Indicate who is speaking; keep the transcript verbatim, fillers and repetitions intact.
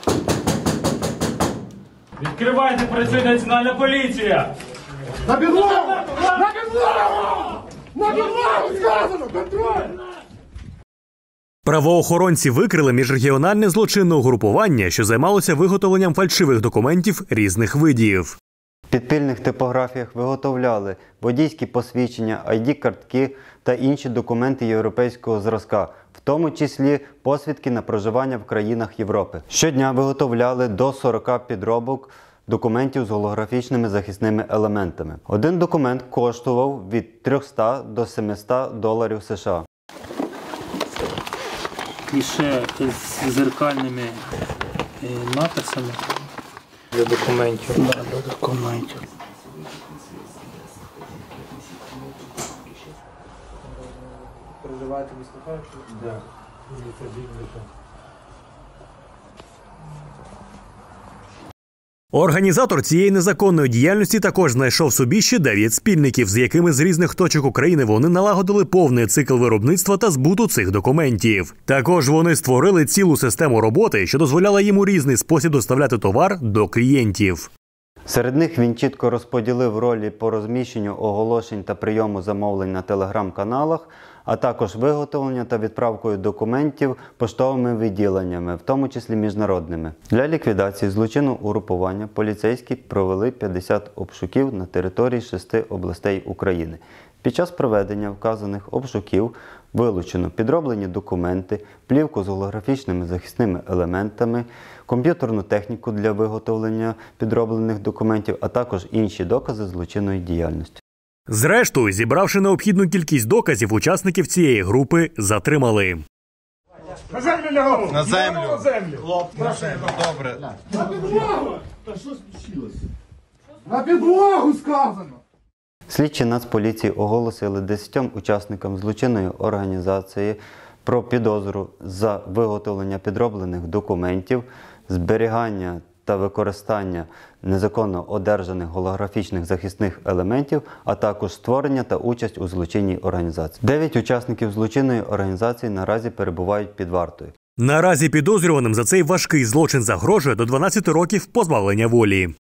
Speaker 1: Відкривайте, працює Національна поліція!
Speaker 2: На підлогу! На підлогу! На підлогу сказано! Контроль!
Speaker 3: Правоохоронці викрили міжрегіональне злочинне угрупування, що займалося виготовленням фальшивих документів різних видів.
Speaker 4: В підпільних типографіях виготовляли водійські посвідчення, ай ді-картки та інші документи європейського зразка, в тому числі посвідки на проживання в країнах Європи. Щодня виготовляли до сорока підробок документів з голографічними захисними елементами. Один документ коштував від трьохсот до семисот доларів США.
Speaker 5: І ще з зеркальними написами для документів. Да, для документів.
Speaker 2: Проживаєте в місті Харків? Так.
Speaker 3: Організатор цієї незаконної діяльності також знайшов собі ще дев'ять спільників, з якими з різних точок України вони налагодили повний цикл виробництва та збуту цих документів. Також вони створили цілу систему роботи, що дозволяла їм у різний спосіб доставляти товар до клієнтів.
Speaker 4: Серед них він чітко розподілив ролі по розміщенню оголошень та прийому замовлень на телеграм-каналах, а також виготовлення та відправкою документів поштовими відділеннями, в тому числі міжнародними. Для ліквідації злочинного угрупування поліцейські провели п'ятдесят обшуків на території шести областей України. Під час проведення вказаних обшуків вилучено підроблені документи, плівку з голографічними захисними елементами, комп'ютерну техніку для виготовлення підроблених документів, а також інші докази злочинної діяльності.
Speaker 3: Зрештою, зібравши необхідну кількість доказів, учасників цієї групи затримали.
Speaker 2: На землю лягав!
Speaker 6: На землю!
Speaker 2: На землю!
Speaker 6: Хлопці, на землю, добре.
Speaker 2: На підлогу! Та що случилося? На підлогу сказано!
Speaker 4: Слідчі Нацполіції оголосили десятьом учасникам злочинної організації про підозру за виготовлення підроблених документів, зберігання та використання незаконно одержаних голографічних захисних елементів, а також створення та участь у злочинній організації. Дев'ять учасників злочинної організації наразі перебувають під вартою.
Speaker 3: Наразі підозрюваним за цей важкий злочин загрожує до дванадцяти років позбавлення волі.